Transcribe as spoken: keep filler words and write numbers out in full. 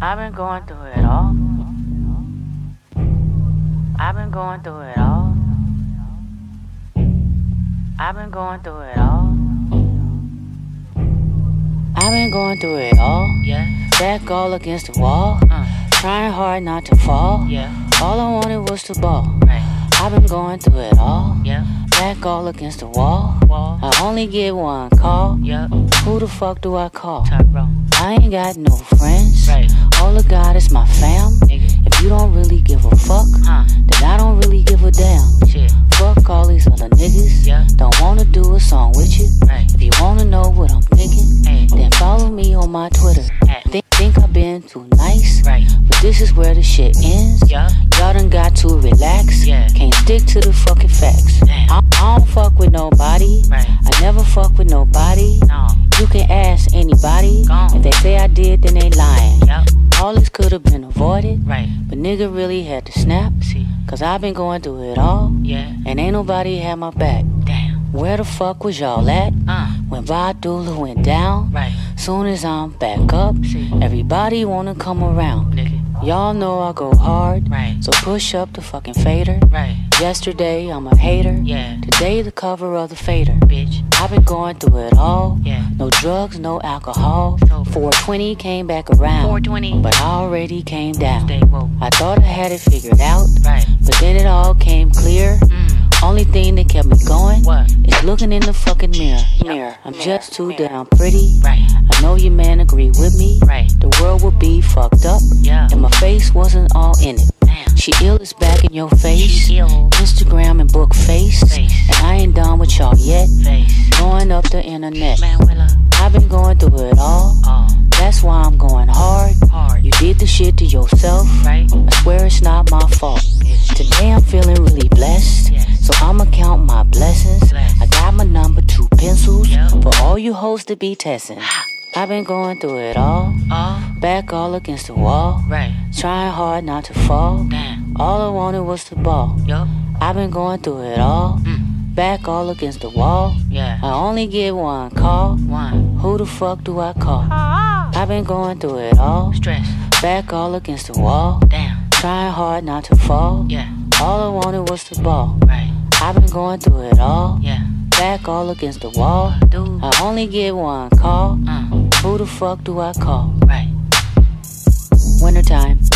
I've been going through it all. I've been going through it all. I've been going through it all. I've been going through it all. Yeah. Back all against the wall. Uh. Trying hard not to fall. Yeah. All I wanted was to ball. Right. I've been going through it all. Yeah. Back all against the wall. Wall. I only get one call. Yeah. Who the fuck do I call? Top bro. I ain't got no friends. Right. All I got is my fam. Nigga. If you don't really give a fuck, huh, then I don't really give a damn. Shit. Fuck all these other niggas. Yeah. Don't wanna do a song with you. Right. If you wanna know what I'm thinking, hey, then follow me on my Twitter. Hey. Think, think I've been too nice. Right. But this is where the shit ends. Yeah. Y'all done got to relax. Yeah. Can't stick to the fucking facts. I, I don't fuck with nobody. Right. I never fuck with nobody. No. You can ask anybody. Gone. If they say I did, then they lying. Yep. All this could have been avoided. Right. But nigga really had to snap. See. Cause I've been going through it all. Yeah. And ain't nobody had my back. Damn. Where the fuck was y'all at? Uh. When Vadula went down. Right. Soon as I'm back up, see, everybody wanna come around. Nigga. Y'all know I go hard. Right. So push up the fucking fader. Right. Yesterday I'm a hater. Yeah. Today the cover of the fader. Bitch. I've been going through it all. Yeah. No drugs, no alcohol. four twenty came back around. four twenty. But I already came down. Stay woke. I thought I had it figured out. Right. But then it all came clear. Mm. Only thing that kept me going, what, is looking in the fucking mirror. Mirror. I'm mirror. Just too mirror. Damn pretty. Right. I know your man agree with me. Right. The world would be fucked up. Yeah. And my face wasn't all in it. Damn. She ill is back in your face. Instagram and book face. face. And I ain't done with y'all yet. Face. Going up the internet. Man, I've been going through it all. Oh. That's why I'm going hard. hard. You did the shit to yourself. Right. I swear it's not my fault. Yes. Today I'm feeling really blessed. Yes. So I'ma count my blessings. Bless. I got my number two pencils. Yep. For all you hoes to be testing. I've been going through it all. Uh, Back all against the wall. Right. Trying hard not to fall. Damn. All I wanted was the ball. Yep. I've been going through it all. Mm. Back all against the wall. Yeah. I only get one call. One. Who the fuck do I call? Uh, I've been going through it all. Stress. Back all against the wall. Damn. Trying hard not to fall. Yeah. All I wanted was the ball. Right. I've been going through it all. Yeah. Back all against the wall. Dude. I only get one call. Uh. Who the fuck do I call? Right. Wintertime.